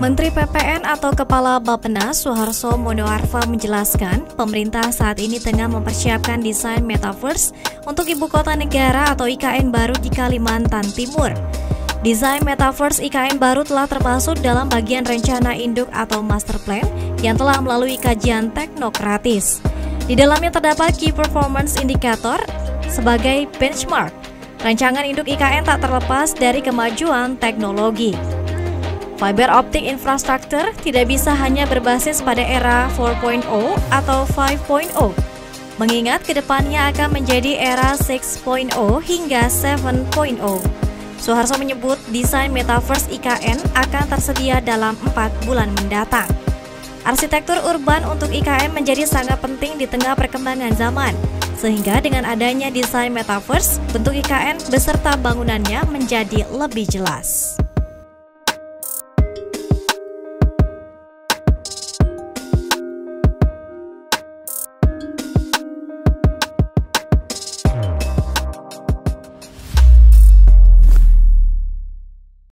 Menteri PPN atau Kepala Bappenas Suharso Monoarfa menjelaskan, pemerintah saat ini tengah mempersiapkan desain metaverse untuk Ibu Kota Negara atau IKN baru di Kalimantan Timur. Desain metaverse IKN baru telah termasuk dalam bagian rencana induk atau master plan yang telah melalui kajian teknokratis. Di dalamnya terdapat key performance indicator sebagai benchmark. Rancangan induk IKN tak terlepas dari kemajuan teknologi. Fiber optic infrastructure tidak bisa hanya berbasis pada era 4.0 atau 5.0, mengingat kedepannya akan menjadi era 6.0 hingga 7.0. Suharso menyebut desain metaverse IKN akan tersedia dalam 4 bulan mendatang. Arsitektur urban untuk IKN menjadi sangat penting di tengah perkembangan zaman, sehingga dengan adanya desain metaverse, bentuk IKN beserta bangunannya menjadi lebih jelas.